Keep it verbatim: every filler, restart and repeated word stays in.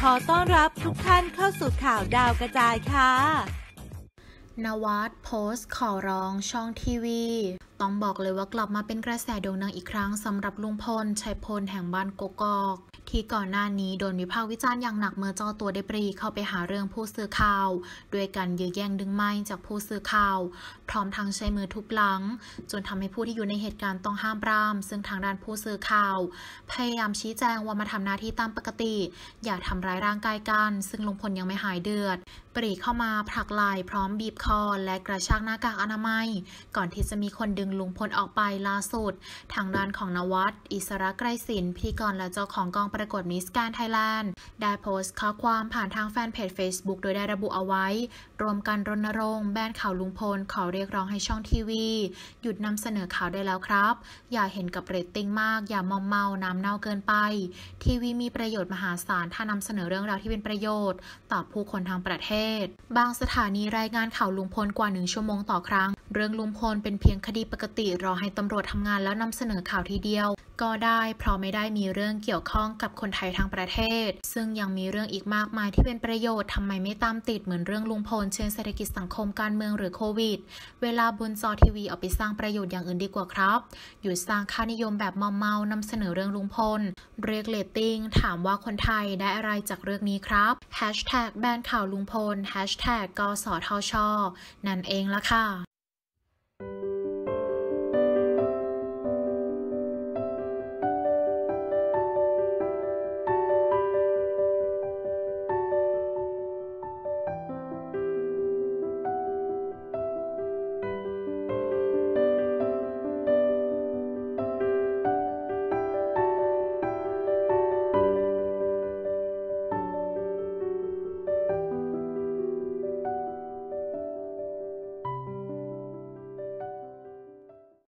ขอต้อนรับทุกท่านเข้าสู่ข่าวดาวกระจายค่ะนวัดโพสต์ขอร้องช่องทีวีต้องบอกเลยว่ากลับมาเป็นกระแสโด่งดังอีกครั้งสำหรับลุงพลชัยพลแห่งบ้านกกอกที่ก่อนหน้านี้โดนวิพากษ์วิจารณ์อย่างหนักเมื่อเจ้าตัวได้ปรีเข้าไปหาเรื่องผู้สื่อข่าวด้วยการยื้อแย่งดึงไมค์จากผู้สื่อข่าวพร้อมทั้งใช้มือทุบหลังจนทำให้ผู้ที่อยู่ในเหตุการณ์ต้องห้ามปรามซึ่งทางด้านผู้สื่อข่าวพยายามชี้แจงว่ามาทำหน้าที่ตามปกติอย่าทำร้ายร่างกายกันซึ่งลุงพลยังไม่หายเดือดปรีเข้ามาผลักไหล่พร้อมบีบคอและกระชากหน้ากากอนามัยก่อนที่จะมีคนดึงลุงพลออกไปล่าสุดทางด้านของนวัดอิสระไกรศิลป์พิธีกรและเจ้าของกองประกวดมิสแกรนด์ไทยแลนด์ได้โพสต์ข้อความผ่านทางแฟนเพจ Facebook โดยได้ระบุเอาไว้รวมกันรณรงค์แบนข่าวลุงพลขอเรียกร้องให้ช่องทีวีหยุดนำเสนอข่าวได้แล้วครับอย่าเห็นกับเรตติ้งมากอย่ามอมเมาน้ำเน่าเกินไปทีวีมีประโยชน์มหาศาลถ้านำเสนอเรื่องราวที่เป็นประโยชน์ต่อผู้คนทั้งประเทศบางสถานีรายงานข่าวลุงพลกว่าหนึ่งชั่วโมงต่อครั้งเรื่องลุงพลเป็นเพียงคดีปกติรอให้ตำรวจทำงานแล้วนำเสนอข่าวทีเดียวก็ได้เพราะไม่ได้มีเรื่องเกี่ยวข้องกับคนไทยทั้งประเทศซึ่งยังมีเรื่องอีกมากมายที่เป็นประโยชน์ทำไมไม่ตามติดเหมือนเรื่องลุงพลเช่นเศรษฐกิจสังคมการเมืองหรือโควิดเวลาบนจอทีวีเอาไปสร้างประโยชน์อย่างอื่นดีกว่าครับหยุดสร้างค่านิยมแบบเมาเมานำเสนอเรื่องลุงพลเรียกเรตติ้งถามว่าคนไทยได้อะไรจากเรื่องนี้ครับแฮชแท็กแบนข่าวลุงพลแฮชแท็กกสทชนั่นเองละค่ะ